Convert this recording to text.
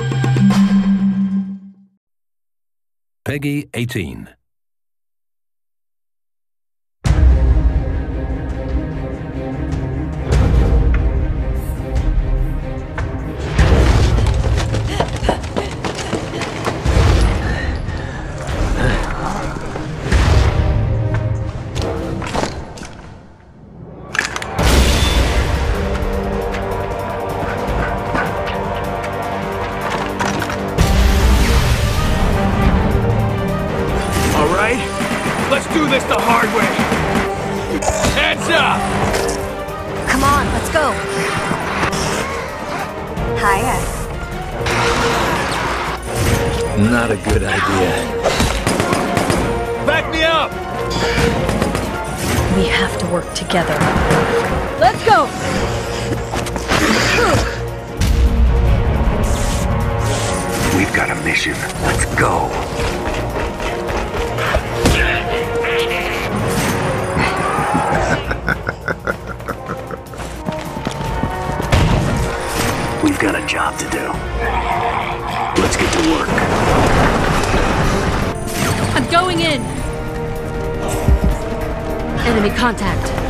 Peggy 18. Let's do this the hard way! Heads up! Come on, let's go! Hiya. Not a good idea. Back me up! We have to work together. Let's go! We've got a mission. Let's go! We've got a job to do. Let's get to work. I'm going in! Enemy contact.